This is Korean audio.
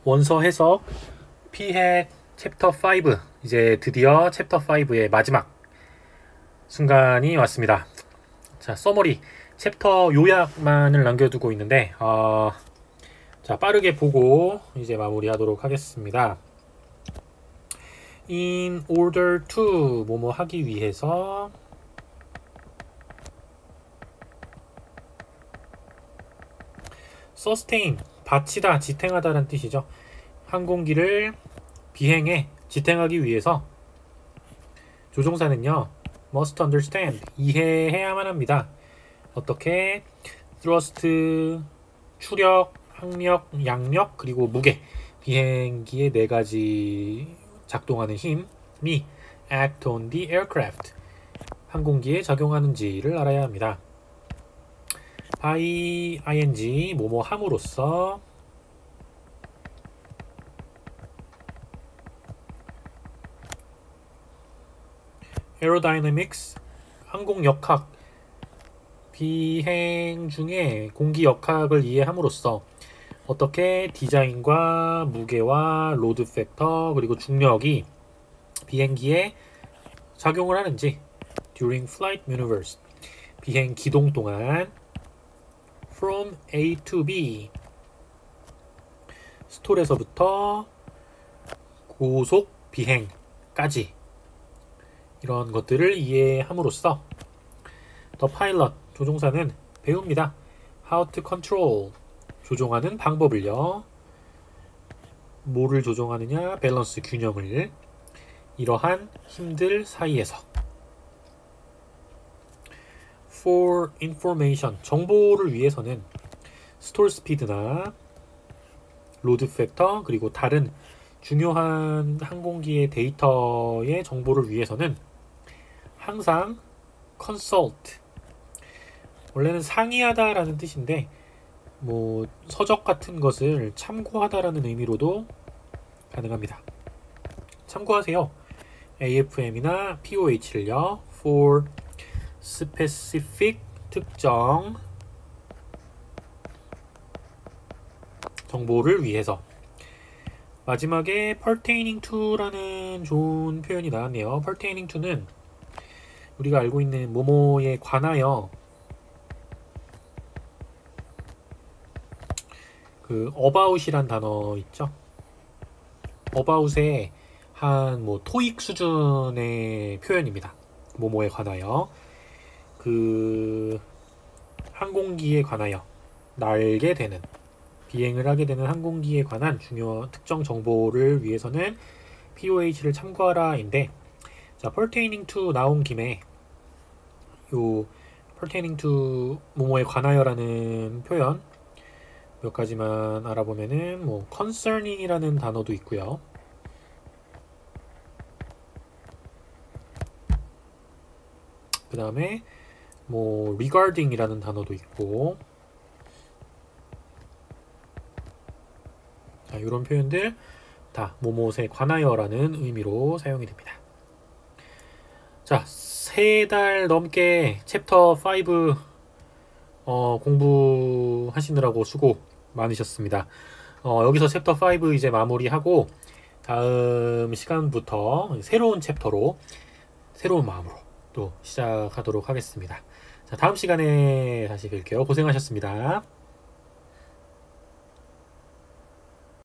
원서 해석 피해 챕터 5 이제 드디어 챕터 5의 마지막 순간이 왔습니다. 자, 서머리 챕터 요약만을 남겨두고 있는데 자, 빠르게 보고 이제 마무리하도록 하겠습니다. In order to 뭐뭐 하기 위해서 sustain 바치다, 지탱하다라는 뜻이죠. 항공기를 비행해, 지탱하기 위해서 조종사는요 must understand 이해해야만 합니다. 어떻게 thrust 추력, 항력, 양력, 그리고 무게 비행기의 4가지 작동하는 힘이 act on the aircraft 항공기에 작용하는지를 알아야 합니다. by ing 뭐뭐 함으로써 aerodynamics 항공역학 비행 중에 공기역학을 이해함으로써 어떻게 디자인과 무게와 로드 팩터 그리고 중력이 비행기에 작용을 하는지 during flight maneuvers 비행 기동 동안 from A to B 스톨에서부터 고속 비행까지 이런 것들을 이해함으로써 the pilot 조종사는 배웁니다. how to control 조종하는 방법을요. 뭐를 조종하느냐? 밸런스 균형을 이러한 힘들 사이에서 for information 정보를 위해서는 스톨 스피드나 로드 팩터 그리고 다른 중요한 항공기의 데이터의 정보를 위해서는 항상 consult 원래는 상의하다 라는 뜻인데 뭐 서적 같은 것을 참고하다라는 의미로도 가능합니다. 참고하세요. AFM이나 POH를요. for specific 특정 정보를 위해서 마지막에 pertaining to라는 좋은 표현이 나왔네요. pertaining to는 우리가 알고 있는 뭐뭐에 관하여 그 about이란 단어 있죠. about의 한 뭐 토익 수준의 표현입니다. 뭐뭐에 관하여 그 항공기에 관하여 날게 되는 비행을 하게 되는 항공기에 관한 중요 특정 정보를 위해서는 POH를 참고하라인데 자, pertaining to 나온 김에 요 pertaining to 뭐뭐에 관하여라는 표현 몇 가지만 알아보면은 뭐 concerning이라는 단어도 있고요. 그 다음에 뭐 regarding이라는 단어도 있고 자, 이런 표현들 다 뭐뭐에 관하여라는 의미로 사용이 됩니다. 자, 3달 넘게 챕터 5 공부하시느라고 수고 많으셨습니다. 여기서 챕터 5 이제 마무리하고 다음 시간부터 새로운 챕터로 새로운 마음으로 또 시작하도록 하겠습니다. 자, 다음 시간에 다시 뵐게요. 고생하셨습니다.